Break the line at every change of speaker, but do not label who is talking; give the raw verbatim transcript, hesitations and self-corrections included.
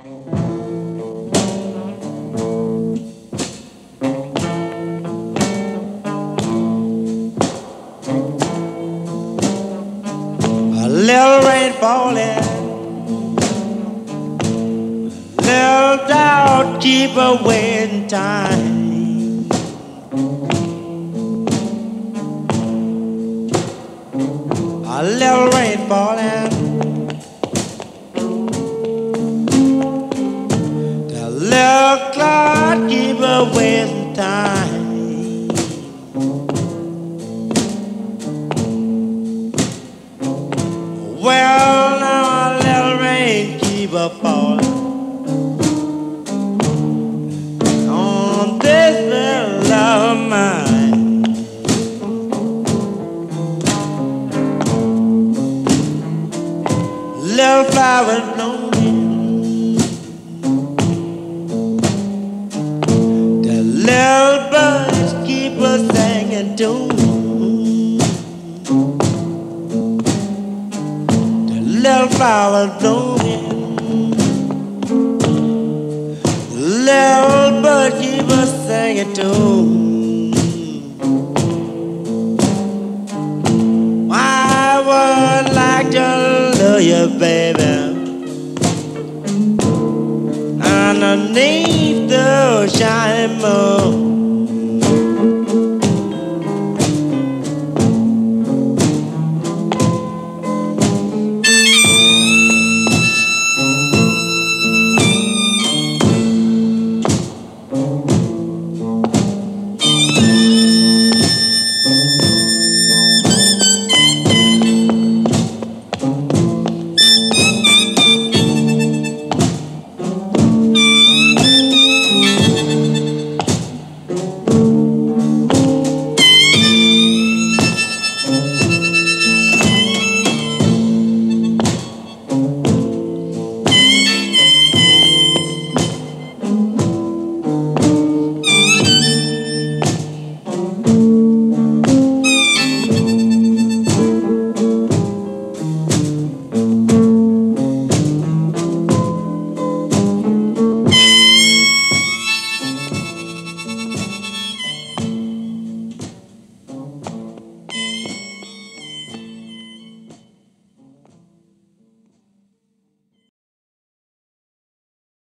A little rain falling, little dog keep away in time. A little rain falling, the little cloud keep away in time. Well, now a little rain keep a falling on this little love of mine. Little flowers blooming, the little birds keep a singing tune. Little flowers blooming, little bird keep us singing tune. I would like to love you, baby, underneath the shining moon.